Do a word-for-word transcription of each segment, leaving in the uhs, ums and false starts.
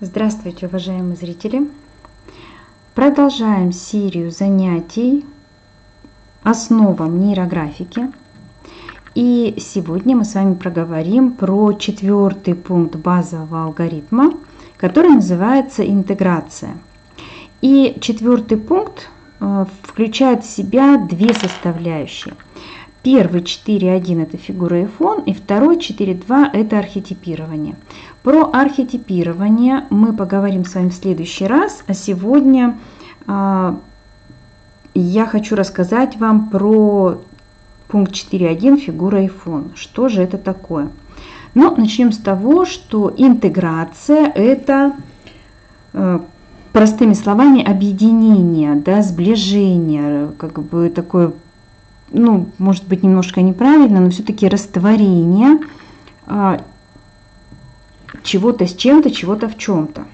Здравствуйте, уважаемые зрители! Продолжаем серию занятий основам нейрографики. И сегодня мы с вами проговорим про четвертый пункт базового алгоритма, который называется интеграция. И четвертый пункт включает в себя две составляющие. Первый четыре точка один это фигура и фон, и второй четыре точка два это архетипирование. Про архетипирование мы поговорим с вами в следующий раз, а сегодня э, я хочу рассказать вам про пункт четыре точка один фигура и фон. Что же это такое? Ну, начнем с того, что интеграция это э, простыми словами объединение, да, сближение, как бы такое, ну, может быть, немножко неправильно, но все-таки растворение а, чего-то с чем-то, чего-то в чем-то.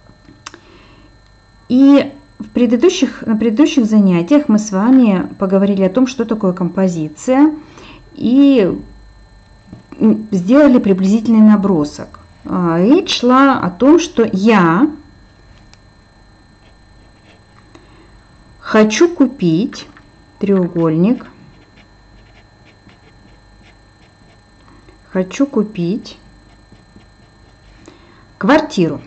И в предыдущих, на предыдущих занятиях мы с вами поговорили о том, что такое композиция, и сделали приблизительный набросок. А, речь шла о том, что я хочу купить треугольник. Хочу купить квартиру.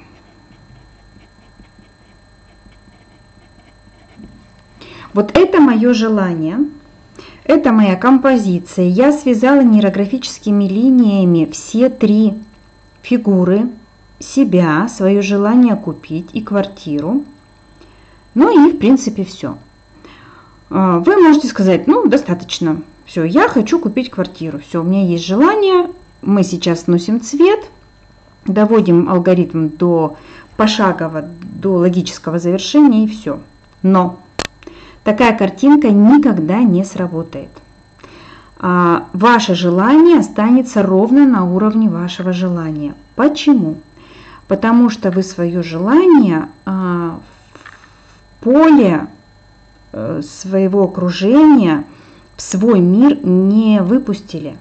Вот это мое желание, это моя композиция. Я связала нейрографическими линиями все три фигуры: себя, свое желание купить и квартиру. Ну и в принципе все. Вы можете сказать, ну достаточно. Все, я хочу купить квартиру. Все, у меня есть желание. Мы сейчас вносим цвет, доводим алгоритм до пошагово, до логического завершения и все. Но такая картинка никогда не сработает. А ваше желание останется ровно на уровне вашего желания. Почему? Потому что вы свое желание а, в поле а, своего окружения, в свой мир не выпустили.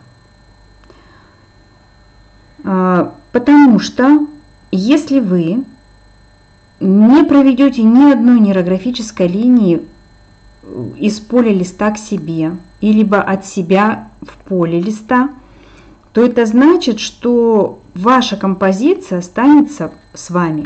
Потому что если вы не проведете ни одной нейрографической линии из поля листа к себе, и либо от себя в поле листа, то это значит, что ваша композиция останется с вами.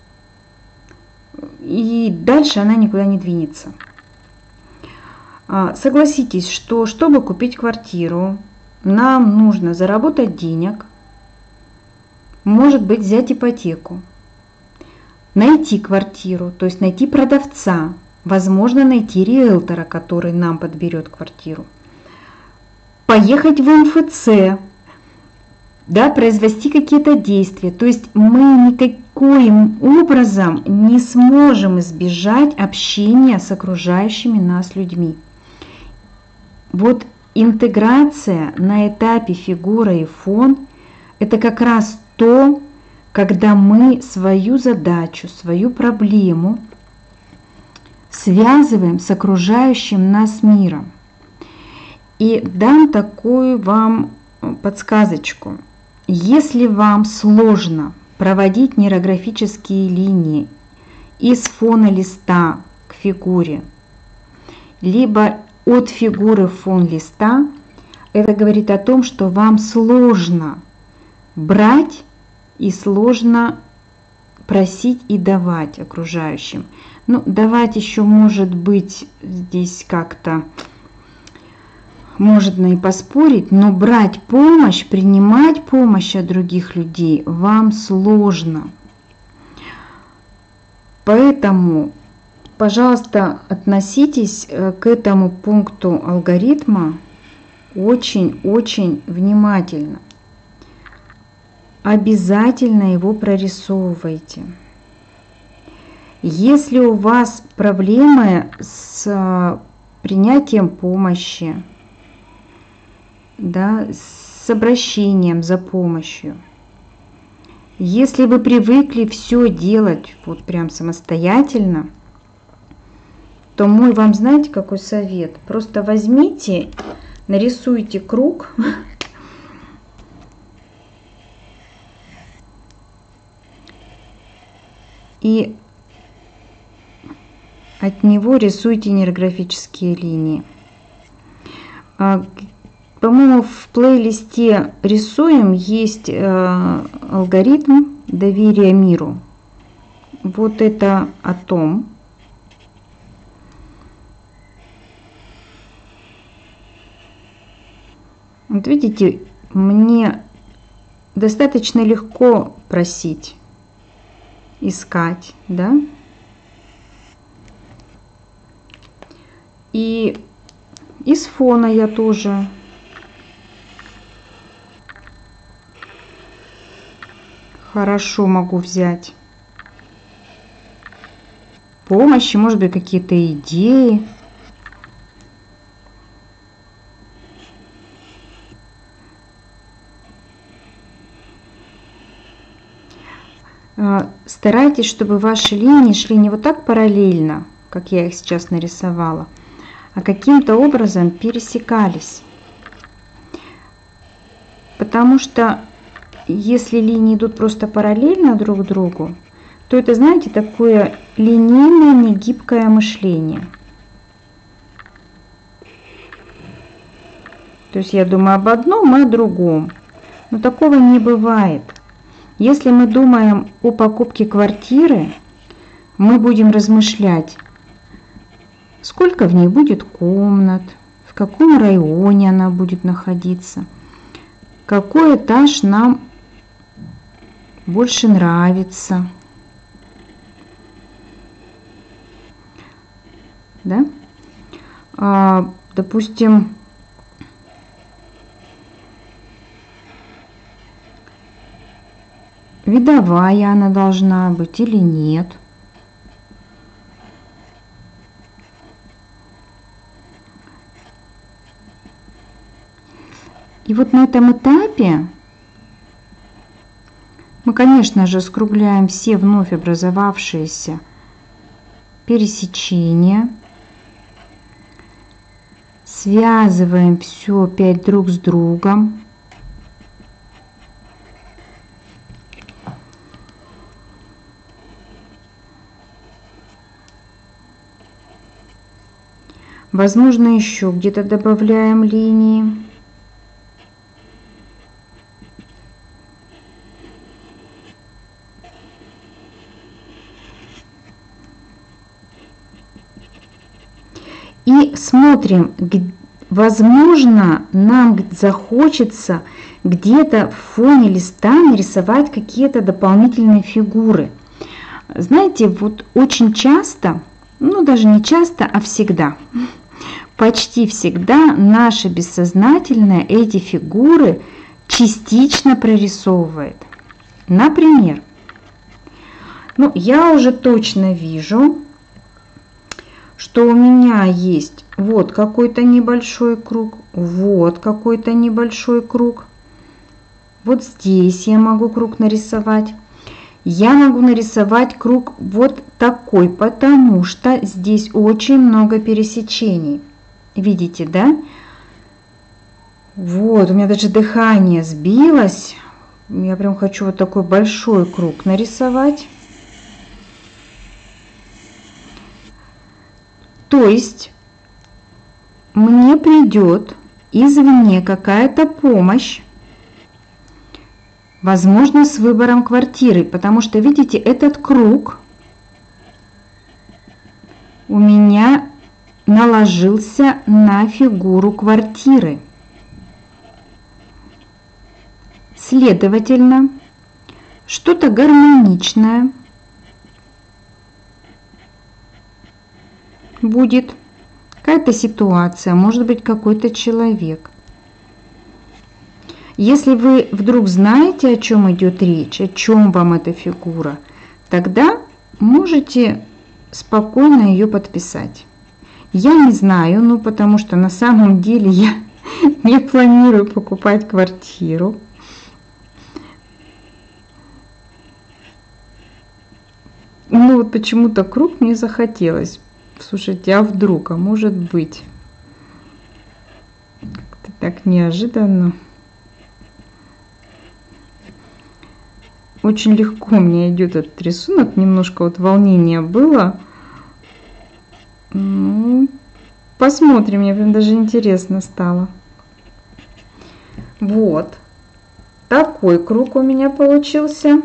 И дальше она никуда не двинется. Согласитесь, что чтобы купить квартиру, нам нужно заработать денег, может быть, взять ипотеку, найти квартиру, то есть найти продавца, возможно, найти риэлтора, который нам подберет квартиру, поехать в эм эф цэ, да, произвести какие-то действия. То есть мы никаким образом не сможем избежать общения с окружающими нас людьми. Вот интеграция на этапе фигура и фон – это как раз то, когда мы свою задачу, свою проблему связываем с окружающим нас миром. И дам такую вам подсказочку. Если вам сложно проводить нейрографические линии из фона листа к фигуре, либо от фигуры в фон листа, это говорит о том, что вам сложно брать и сложно просить и давать окружающим. Ну, давать еще может быть здесь как-то можно и поспорить, но брать помощь, принимать помощь от других людей вам сложно. Поэтому, пожалуйста, относитесь к этому пункту алгоритма очень-очень внимательно. Обязательно его прорисовывайте. Если у вас проблемы с принятием помощи, да, с обращением за помощью, если вы привыкли все делать вот прям самостоятельно, то мой вам, знаете, какой совет? Просто возьмите, нарисуйте круг и от него рисуйте нейрографические линии. По-моему, в плейлисте «Рисуем» есть алгоритм доверия миру. Вот это о том. Вот видите, мне достаточно легко просить, искать, да? И из фона я тоже хорошо могу взять помощи, может быть, какие-то идеи. Старайтесь, чтобы ваши линии шли не вот так параллельно, как я их сейчас нарисовала, а каким-то образом пересекались. Потому что если линии идут просто параллельно друг другу, то это, знаете, такое линейное, негибкое мышление. То есть я думаю об одном и о другом. Но такого не бывает. Если мы думаем о покупке квартиры, мы будем размышлять, сколько в ней будет комнат, в каком районе она будет находиться, какой этаж нам больше нравится. Да? А, допустим, видовая она должна быть или нет. И вот на этом этапе мы, конечно же, скругляем все вновь образовавшиеся пересечения, связываем все опять друг с другом. Возможно, еще где-то добавляем линии. И смотрим, возможно, нам захочется где-то в фоне листа нарисовать какие-то дополнительные фигуры. Знаете, вот очень часто, ну даже не часто, а всегда, почти всегда наше бессознательное эти фигуры частично прорисовывает. Например, ну я уже точно вижу, что у меня есть вот какой-то небольшой круг, вот какой-то небольшой круг. Вот здесь я могу круг нарисовать. Я могу нарисовать круг вот такой, потому что здесь очень много пересечений. Видите, да? Вот, у меня даже дыхание сбилось. Я прям хочу вот такой большой круг нарисовать. То есть мне придет извне какая-то помощь, возможно, с выбором квартиры, потому что, видите, этот круг у меня наложился на фигуру квартиры. Следовательно, что-то гармоничное будет, какая-то ситуация, может быть, какой-то человек. Если вы вдруг знаете, о чем идет речь, о чем вам эта фигура, тогда можете спокойно ее подписать. Я не знаю, ну потому что на самом деле я не планирую покупать квартиру. Ну вот почему-то круг мне захотелось. Слушайте, а вдруг, а может быть? Как-то так неожиданно. очень легко у меня идет этот рисунок. Немножко вот волнения было. Ну, посмотрим, мне прям даже интересно стало. Вот. Такой круг у меня получился.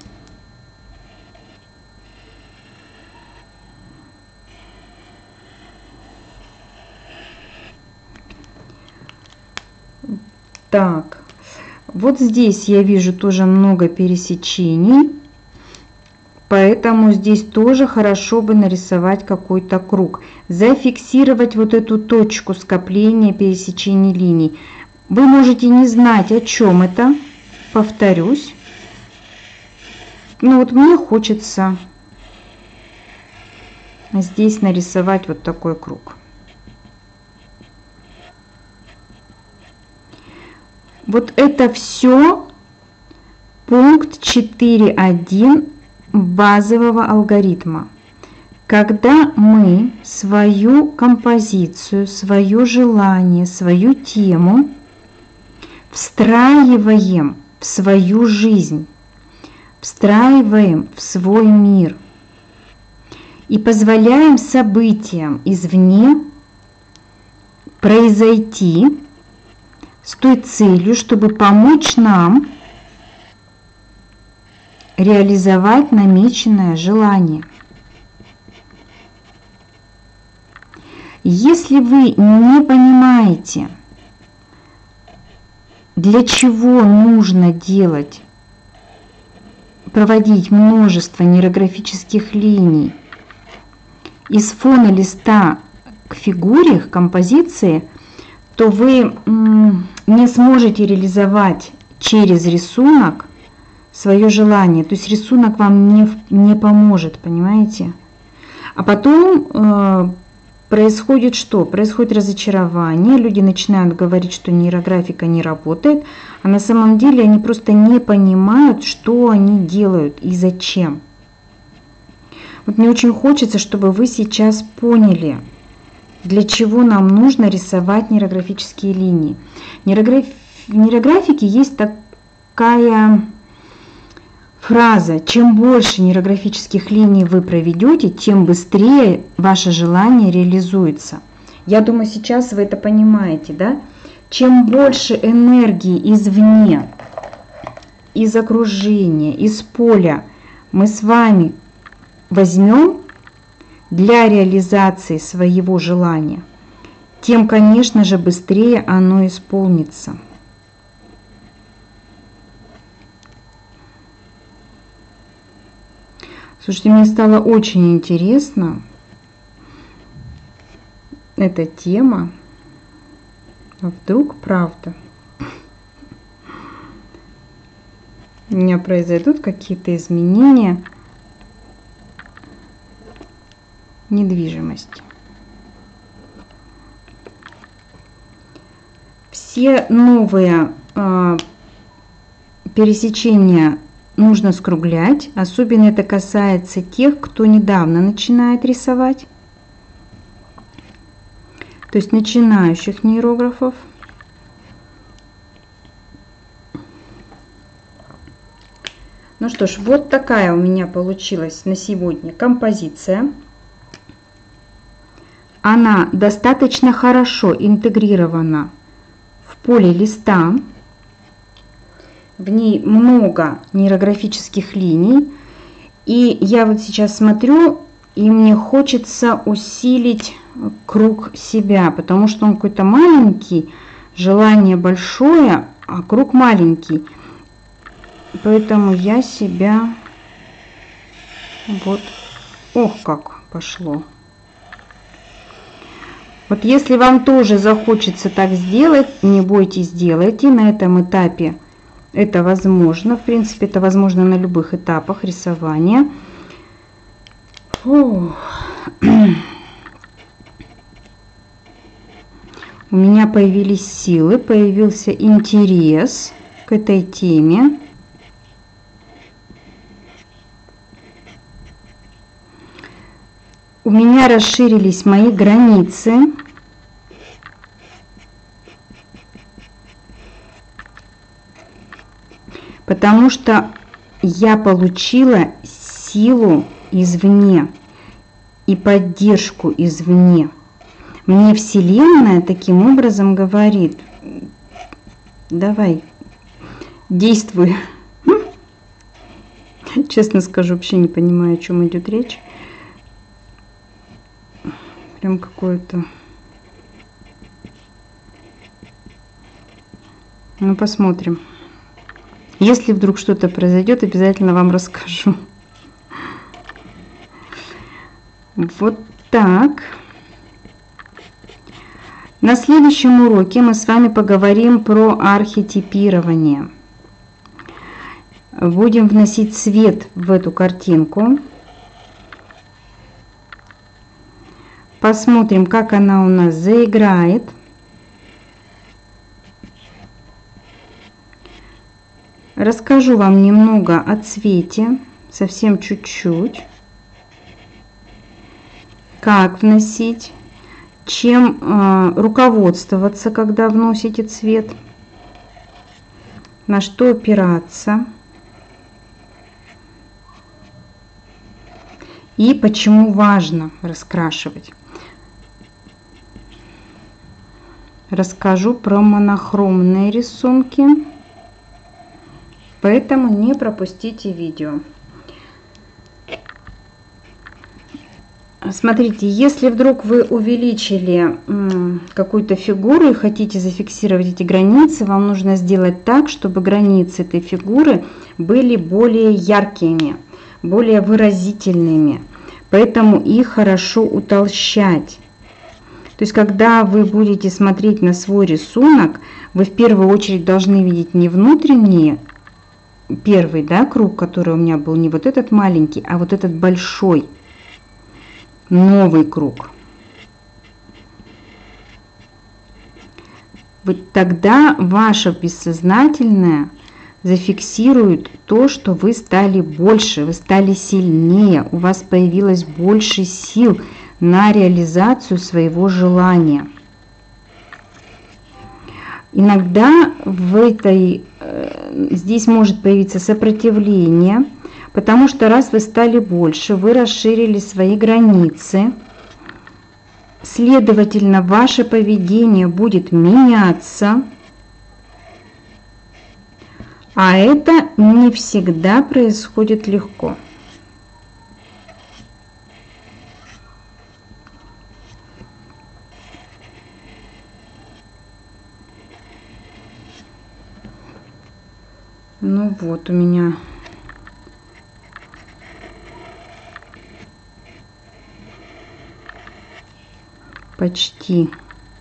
Так, вот здесь я вижу тоже много пересечений, поэтому здесь тоже хорошо бы нарисовать какой-то круг. Зафиксировать вот эту точку скопления пересечений линий. Вы можете не знать, о чем это, повторюсь. Но вот мне хочется здесь нарисовать вот такой круг. Вот это все пункт четыре точка один базового алгоритма. Когда мы свою композицию, свое желание, свою тему встраиваем в свою жизнь, встраиваем в свой мир и позволяем событиям извне произойти с той целью, чтобы помочь нам реализовать намеченное желание. Если вы не понимаете, для чего нужно делать, проводить множество нейрографических линий из фона листа к фигуре, к композиции, то вы не сможете реализовать через рисунок свое желание. То есть рисунок вам не, не поможет, понимаете? А потом э, происходит что? Происходит разочарование. Люди начинают говорить, что нейрографика не работает, а на самом деле они просто не понимают, что они делают и зачем. Вот мне очень хочется, чтобы вы сейчас поняли, для чего нам нужно рисовать нейрографические линии. Нейрограф... В нейрографике есть такая фраза: чем больше нейрографических линий вы проведете, тем быстрее ваше желание реализуется. Я думаю, сейчас вы это понимаете, да? Чем больше энергии извне, из окружения, из поля мы с вами возьмем для реализации своего желания, тем, конечно же, быстрее оно исполнится. Слушайте, мне стало очень интересно эта тема. А вдруг правда у меня произойдут какие-то изменения недвижимости. Все новые э, пересечения нужно скруглять. Особенно это касается тех, кто недавно начинает рисовать. То есть начинающих нейрографов. Ну что ж, вот такая у меня получилась на сегодня композиция. Она достаточно хорошо интегрирована в поле листа. В ней много нейрографических линий. И я вот сейчас смотрю, и мне хочется усилить круг себя, потому что он какой-то маленький, желание большое, а круг маленький. Поэтому я себя вот, ох, как пошло. Вот если вам тоже захочется так сделать, не бойтесь, делайте. На этом этапе это возможно. В принципе, это возможно на любых этапах рисования. Фух. У меня появились силы, появился интерес к этой теме. У меня расширились мои границы. Потому что я получила силу извне и поддержку извне. Мне Вселенная таким образом говорит: давай, действуй. Честно скажу, вообще не понимаю, о чем идет речь. Прям какое-то... Ну, посмотрим. Если вдруг что-то произойдет, обязательно вам расскажу. Вот так. На следующем уроке мы с вами поговорим про архетипирование. Будем вносить цвет в эту картинку. Посмотрим, как она у нас заиграет. Расскажу вам немного о цвете, совсем чуть-чуть. Как вносить, чем э, руководствоваться, когда вносите цвет, на что опираться. И почему важно раскрашивать. Расскажу про монохромные рисунки, поэтому не пропустите видео. Смотрите, если вдруг вы увеличили какую-то фигуру и хотите зафиксировать эти границы, вам нужно сделать так, чтобы границы этой фигуры были более яркими, более выразительными. Поэтому их хорошо утолщать. То есть, когда вы будете смотреть на свой рисунок, вы в первую очередь должны видеть не внутренний, первый, да, круг, который у меня был, не вот этот маленький, а вот этот большой, новый круг. Вот тогда ваше бессознательное зафиксирует то, что вы стали больше, вы стали сильнее, у вас появилось больше сил на реализацию своего желания. Иногда в этой, здесь может появиться сопротивление, потому что раз вы стали больше, вы расширили свои границы, следовательно, ваше поведение будет меняться. А это не всегда происходит легко. Ну вот, у меня почти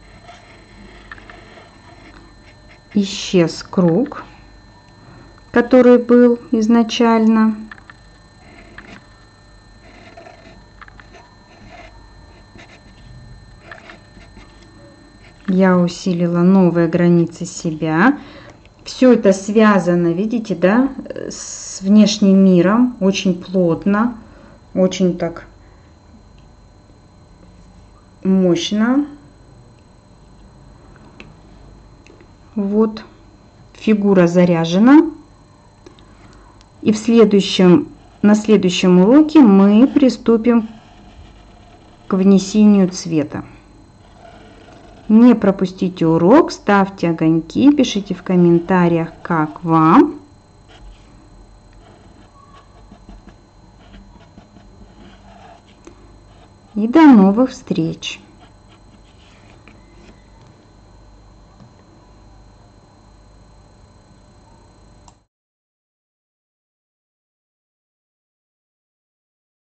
исчез круг, который был изначально. Я усилила новые границы себя. Все это связано, видите, да, с внешним миром, очень плотно, очень так мощно. Вот, фигура заряжена. И в следующем, на следующем уроке мы приступим к внесению цвета. Не пропустите урок, ставьте огоньки, пишите в комментариях, как вам. И до новых встреч!